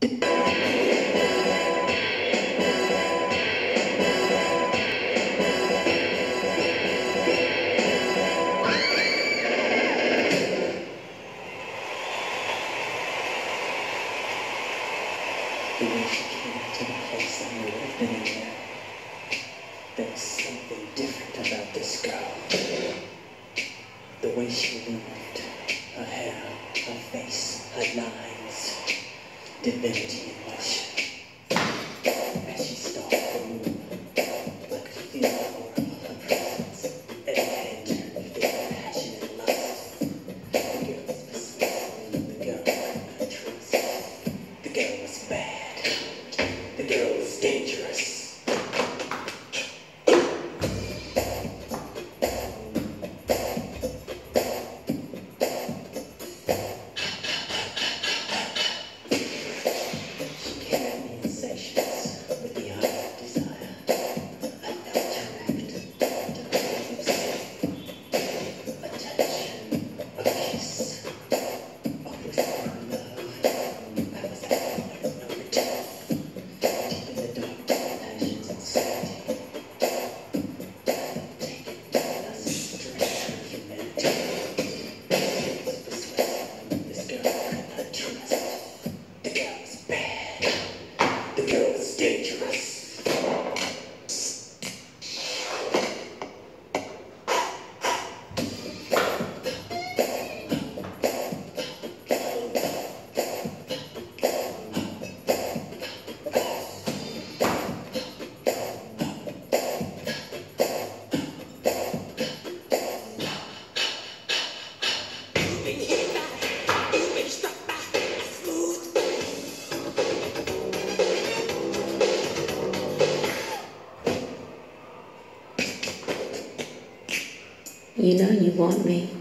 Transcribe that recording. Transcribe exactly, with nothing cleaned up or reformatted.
The way she came to the place I knew had been in there. There was something different about this girl. The way she moved, her hair, her face, her lines, divinity in motion. As she started to move, I could feel the aura of her presence. Every head turned, feeling passion and lust. The girl was persuasive, the girl I could not trust. The girl was bad. The girl was dangerous. She carried me in sections with the eye of desire. I felt her act, her lips, a touch, a kiss, a whisper of love. I was at the point of no return. Deep in the dark, passions and sanity. Taken lust, strength, and humanity. It was persuasive. This girl I could not trust. The girl was bad. The girl was dangerous. You know you want me.